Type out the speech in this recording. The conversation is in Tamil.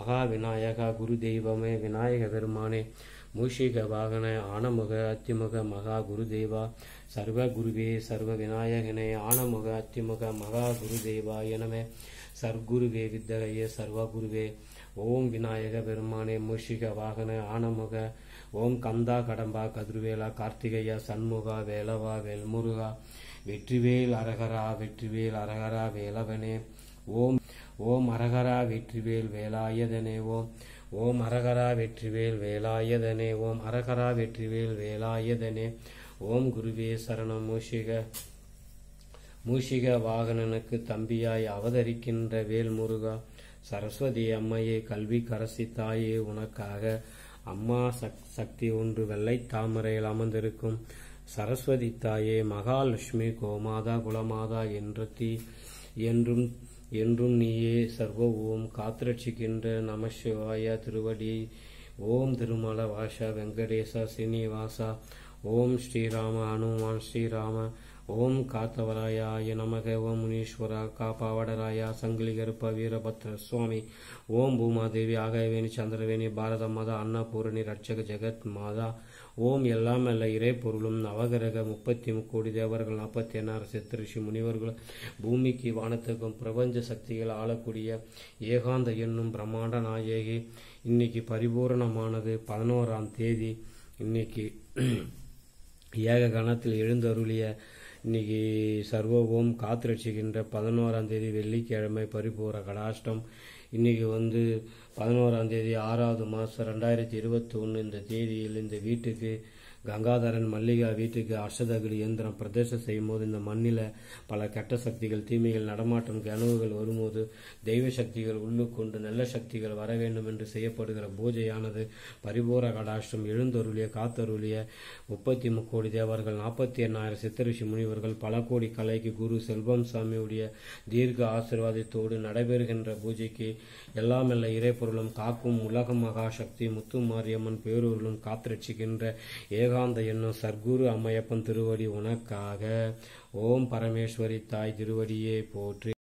மகா விநாயகா குரு தெய்வமே விநாயக பெருமானே மூஷிக வாகன ஆனமுக அத்திமுக மகா குருதேவா சர்வ குருவே சர்வ விநாயகனே ஆனமுக அத்திமுக மகா குருதேவா எனவே சர்க்குருவே வித்தகையே சர்வ குருவே ஓம் விநாயக பெருமானே மூஷிக வாகன ஆனமுக ஓம் கந்தா கடம்பா கதிர்வேலா கார்த்திகையா சண்முகா வேலவா வேல்முருகா வெற்றிவேல் அரகரா வேலவனே ஓம் ஓம் அரகரா வெற்றிவேல் வேலாயதனே ஓம் அரகரா வெற்றிவேல் வேலாயதனே ஓம் அரகரா வெற்றிவேல் வேலாயதனே ஓம் குருவே சரணம் மூஷிக வாகனனுக்கு தம்பியாய் அவதரிக்கின்ற வேல் முருகா சரஸ்வதி அம்மையே கல்வி கரசி தாயே உனக்காக அம்மா சக்தி ஒன்று வெள்ளை தாமரையில் அமர்ந்திருக்கும் சரஸ்வதி தாயே மகாலட்சுமி கோமாதா குலமாதா என்றும் நீயே சர்வ ஓம் காத்திரட்சிக்கின்ற நமசிவாய திருவடி ஓம் திருமல வாசா வெங்கடேசா சீனிவாசா ஓம் ஸ்ரீராம ஹனுமான் ஸ்ரீராம ஓம் காத்தவராய நமக ஓம் முனீஸ்வரா காப்பாவடராயா சங்கிலி கருப்ப வீரபத்ர சுவாமி ஓம் பூமாதேவி ஆகவேணி சந்திரவேணி பாரத மாதா அன்னபூரணி ரட்சக ஜெகத் மாதா ஓம் எல்லாம் அல்ல இறை பொருளும் நவகிரக 33 கோடி தேவர்கள் 46 சித்தரிஷி முனிவர்கள் பூமிக்கு வானத்துக்கும் பிரபஞ்ச சக்திகள் ஆளக்கூடிய ஏகாந்த என்னும் பிரம்மாண்ட நாயகி இன்னைக்கு பரிபூரணமானது 11ஆம் தேதி இன்னைக்கு ஏக கணத்தில் எழுந்தருளிய இன்னைக்கு சர்வ ஓம் காத்திரட்சிக்கின்ற 11ஆம் தேதி வெள்ளிக்கிழமை பரிபூர கடாஷ்டம் இன்னைக்கு 11ஆம் தேதி 6வது மாதம் 2021 இந்த தேதியில் இந்த வீட்டுக்கு கங்காதரன் மல்லிகா வீட்டுக்கு அஷ்டதகடு இயந்திரம் பிரதேசம் செய்யும் போது இந்த மண்ணில் பல கெட்ட சக்திகள் தீமைகள் நடமாட்டம் கனவுகள் வரும்போது தெய்வ சக்திகள் உள்ளுக்கொண்டு நல்ல சக்திகள் வர வேண்டும் என்று செய்யப்படுகிற பூஜையானது பரிபூர கடாஷ்டம் எழுந்தருளிய காத்தருளிய 33 கோடி தேவர்கள் 48,000 சித்தரிஷி முனிவர்கள் பல கோடி கலைக்கு குரு செல்வம் சாமியுடைய தீர்க்க ஆசீர்வாதத்தோடு நடைபெறுகின்ற பூஜைக்கு எல்லாமெல்ல இறைப்பொருளும் காக்கும் உலக மகா சக்தி முத்துமாரியம்மன் பேரூரிலும் காத்திரட்சிக்கின்ற ஏகாந்த என்னும் சர்க்குரு அம்மையப்பன் திருவடி உனக்காக ஓம் பரமேஸ்வரி தாய் திருவடியே போற்றி.